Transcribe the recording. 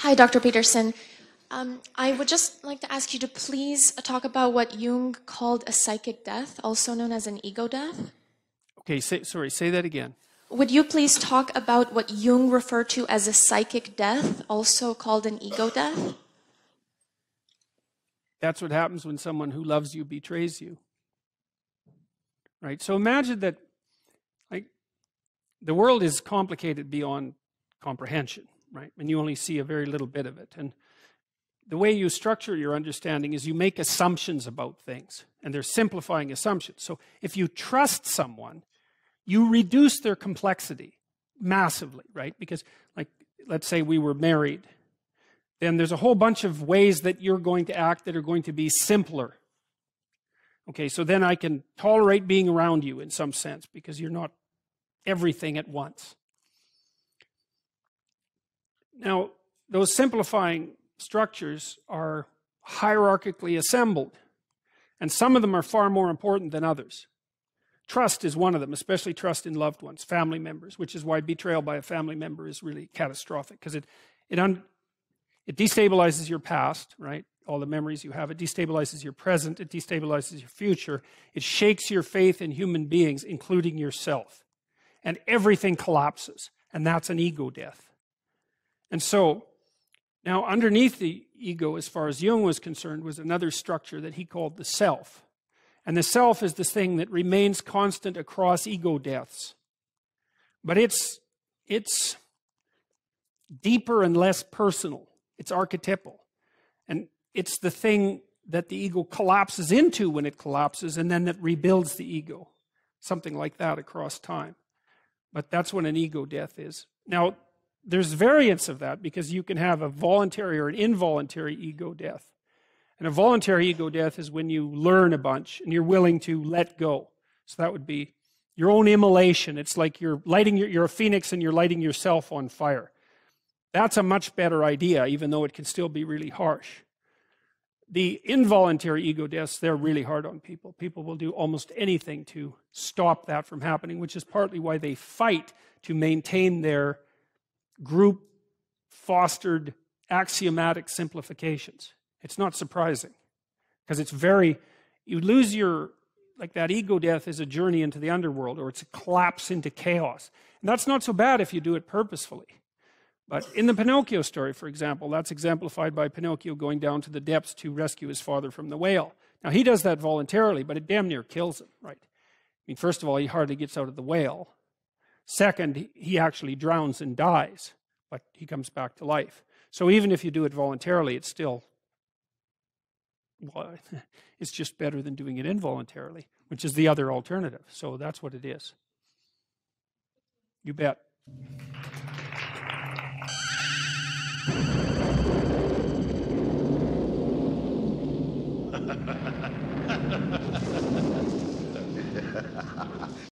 Hi, Dr. Peterson. I would just like to ask you to please talk about what Jung called a psychic death, also known as an ego death. Okay, say that again. Would you please talk about what Jung referred to as a psychic death, also called an ego death? That's what happens when someone who loves you betrays you. Right? So imagine that the world is complicated beyond comprehension, right? And you only see a very little bit of it. And the way you structure your understanding is you make assumptions about things, and they're simplifying assumptions. So if you trust someone, you reduce their complexity massively, right? Because, let's say we were married, then there's a whole bunch of ways that you're going to act that are going to be simpler. Okay, so then I can tolerate being around you in some sense because you're not everything at once. Now, those simplifying structures are hierarchically assembled, and some of them are far more important than others. Trust is one of them, especially trust in loved ones, family members, which is why betrayal by a family member is really catastrophic, because it destabilizes your past, right? All the memories you have. It destabilizes your present. It destabilizes your future. It shakes your faith in human beings, including yourself. And everything collapses. And that's an ego death. And so, now underneath the ego, as far as Jung was concerned, was another structure that he called the self. And the self is this thing that remains constant across ego deaths. But it's deeper and less personal. It's archetypal. And it's the thing that the ego collapses into when it collapses, and then that rebuilds the ego. Something like that across time. But that's what an ego death is. Now, there's variants of that, because you can have a voluntary or an involuntary ego death. And a voluntary ego death is when you learn a bunch and you're willing to let go. So that would be your own immolation. It's like you're a phoenix and you're lighting yourself on fire. That's a much better idea, even though it can still be really harsh. The involuntary ego deaths, they're really hard on people. People will do almost anything to stop that from happening, which is partly why they fight to maintain their group-fostered axiomatic simplifications. It's not surprising, because you lose that ego death is a journey into the underworld, or it's a collapse into chaos. And that's not so bad if you do it purposefully. But in the Pinocchio story, for example, that's exemplified by Pinocchio going down to the depths to rescue his father from the whale. Now, he does that voluntarily, but it damn near kills him, right? I mean, first of all, he hardly gets out of the whale. Second, he actually drowns and dies, but he comes back to life. So even if you do it voluntarily, it's still, well, it's just better than doing it involuntarily, which is the other alternative. So that's what it is. You bet.